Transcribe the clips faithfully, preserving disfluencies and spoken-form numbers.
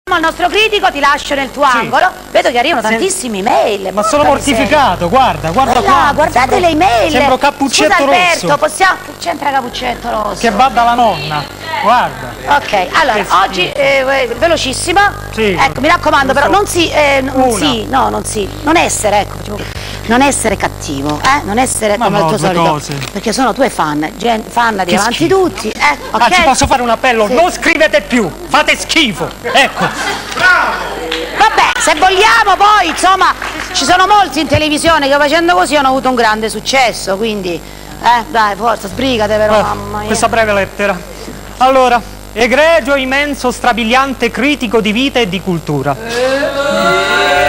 Al nostro critico, ti lascio nel tuo sì. angolo. Vedo che arrivano Se... tantissime email. Ma sono mortificato, guarda, guarda qua. Guardate sembro, le email. Sembro Cappuccetto Scusa, Alberto, Rosso. possiamo... C'entra Cappuccetto Rosso? Che va dalla nonna, guarda. Ok, allora, oggi, eh, velocissima. Sì. Ecco, mi raccomando, però non si... Eh, non Una. si, no, non si... Non essere, ecco, tipo, non essere cattivo, eh? Non essere Ma come no, il tuo due solito. cose. Perché sono tue fan, gen, fan di Che avanti schifo. tutti. Eh, ok? Ah, ci posso fare un appello? Sì. Non scrivete più, fate schifo. Ecco. Vabbè, se vogliamo poi, insomma, ci sono molti in televisione che facendo così hanno avuto un grande successo, quindi, eh, dai, forza, sbrigate però, Eh, mamma mia. questa breve lettera. Allora, egregio, immenso, strabiliante critico di vita e di cultura.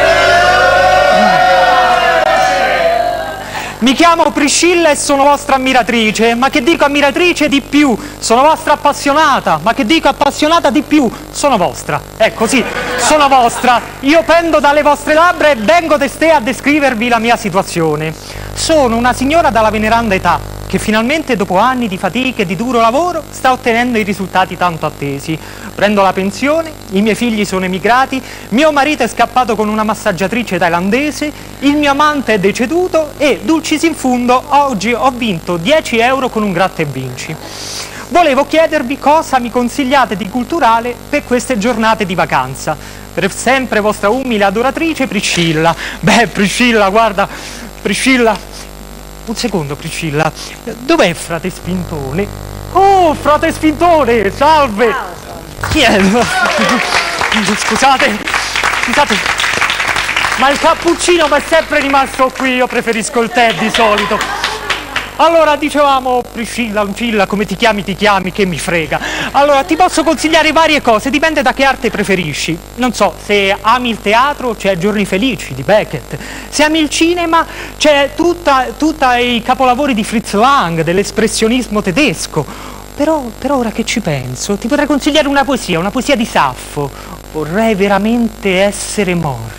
Mi chiamo Priscilla e sono vostra ammiratrice, ma che dico ammiratrice di più, sono vostra appassionata, ma che dico appassionata di più, sono vostra. Ecco sì, sono vostra, io pendo dalle vostre labbra e vengo testè a descrivervi la mia situazione. Sono una signora dalla veneranda età, che finalmente dopo anni di fatiche e di duro lavoro sta ottenendo i risultati tanto attesi. Prendo la pensione, i miei figli sono emigrati, mio marito è scappato con una massaggiatrice thailandese, il mio amante è deceduto e, dulcis in fundo, oggi ho vinto dieci euro con un gratta e vinci. Volevo chiedervi cosa mi consigliate di culturale per queste giornate di vacanza. Per sempre vostra umile adoratrice Priscilla. Beh, Priscilla, guarda, Priscilla... Un secondo, Priscilla, dov'è frate Spintone? Oh, frate Spintone, salve! Chi è? Scusate, scusate, ma il cappuccino mi è sempre rimasto qui, io preferisco il tè di solito. Allora, dicevamo, Priscilla, Lucilla, come ti chiami, ti chiami, che mi frega. Allora, ti posso consigliare varie cose, dipende da che arte preferisci. Non so, se ami il teatro, c'è Giorni Felici di Beckett. Se ami il cinema, c'è tutta, tutta i capolavori di Fritz Lang, dell'espressionismo tedesco. Però, però ora che ci penso, ti potrei consigliare una poesia, una poesia di Saffo. Vorrei veramente essere morta.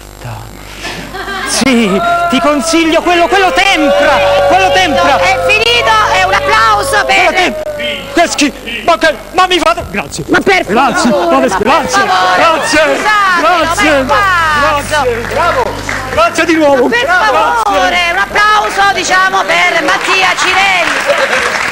Sì, ti consiglio quello, quello tempra, quello tempra. È finito, è un applauso per... Che schifo, ma, che, ma mi fate... Grazie. Ma per Grazie, favore, ma ma per grazie, favore, grazie, scusatelo, grazie, ma è grazie, bravo, grazie di nuovo. Per favore, un applauso, diciamo, per Mattia Cirelli.